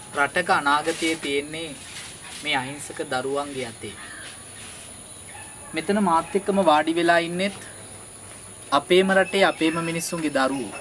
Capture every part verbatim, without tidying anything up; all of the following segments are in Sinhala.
රටක අනාගතයේ තියෙන්නේ මේ අහිංසක දරුවන්ගේ අතේ. මෙතන මාත් එක්කම වාඩි වෙලා ඉන්නෙත් අපේම රටේ අපේම මිනිස්සුන්ගේ දරුවෝ.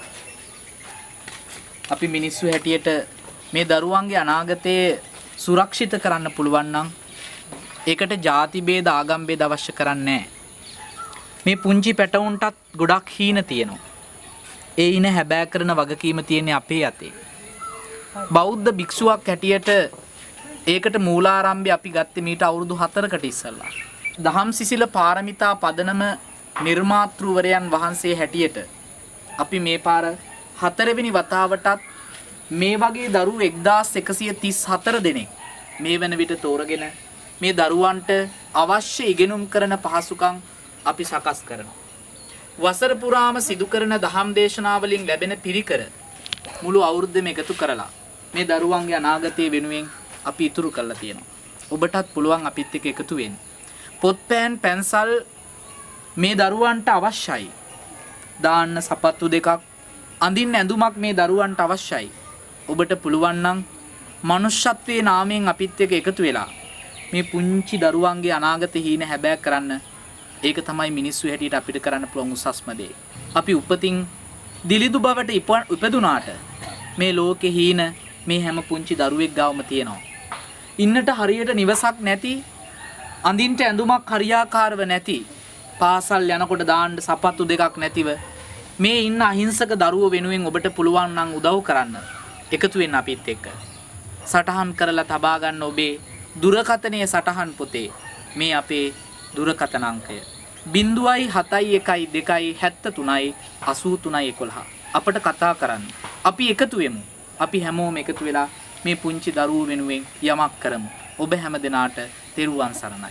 අපි මිනිස්සු හැටියට මේ දරුවන්ගේ අනාගතය සුරක්ෂිත කරන්න පුළුවන් නම් ඒකට ಜಾති ભેද ආගම් ભેද අවශ්‍ය කරන්නේ මේ පුංචි පැටවුන්ටත් ගොඩක් හීන තියෙනවා. ඒ ඉන හැබෑ කරන වගකීම තියෙන්නේ අපේ අතේ. බෞද්ධ භික්ෂුවක් හැටියට ඒකට මූලාරම්භය අපි ගත්තේ මීට අවුරුදු හතරකට ඉස්සෙල්ලා. දහම් සිසිල පාරමිතා පදනම නිර්මාතෘවරයන් වහන්සේ හැටියට අපි මේ පාර හතරවෙනි වතාවටත් මේ වගේ දරුවෝ එක්දාස් එකසිය තිස් හතර දෙනෙක් මේ වෙන විට තෝරගෙන මේ දරුවන්ට අවශ්‍ය ඉගෙනුම් කරන පහසුකම් අපි සකස් කරනවා. වසර පුරාම සිදු කරන දහම් දේශනාවලින් ලැබෙන පිරිකර මුළු අවුරුද්දෙම එකතු කරලා මේ දරුවන්ගේ අනාගතය වෙනුවෙන් අපි ඉතුරු කරලා තියෙනවා. ඔබටත් පුළුවන් අපිත් එක්ක එකතු වෙන්න. පොත්පෑන් පැන්සල් මේ දරුවන්ට අවශ්‍යයි. දාන්න සපත්තු දෙකක්, අඳින්න ඇඳුමක් මේ දරුවන්ට අවශ්‍යයි. ඔබට පුළුවන් නම් මනුෂ්‍යත්වයේ නාමයෙන් අපිත් එක්ක එකතු වෙලා මේ පුංචි දරුවන්ගේ අනාගත හීන හැබෑ කරන්න. ඒක තමයි මිනිස්සු හැටියට අපිට කරන්න පුළුවන් උසස්ම දේ. අපි උපතින් දිලිදු බවට ඉපදුනාට මේ ලෝකේ හීන මේ හැම පුංචි දරුවෙක් ගාවම තියෙනවා. ඉන්නට හරියට නිවසක් නැති, අඳින්ට ඇඳුමක් හරියාකාරව නැති, පාසල් යනකොට දාන්න සපත්තු දෙකක් නැතිව මේ ඉන්න අහිංසක දරුවෝ වෙනුවෙන් ඔබට පුළුවන් නම් උදව් කරන්න. එකතු වෙන්න අපිත් එක්ක. සටහන් කරලා තබා ගන්න ඔබේ දුරකථනයේ සටහන් පොතේ මේ අපේ දුරකථන අංකය ज़ीरो सात एक दो सात අසූ තුනයි එකොළහ. අපට කතා කරන්න. අපි එකතු වෙමු. අපි හැමෝම එකතු වෙලා මේ පුංචි දරුවෝ වෙනුවෙන් යමක් කරමු. ඔබ හැම දිනාට තෙරුවන් සරණයි.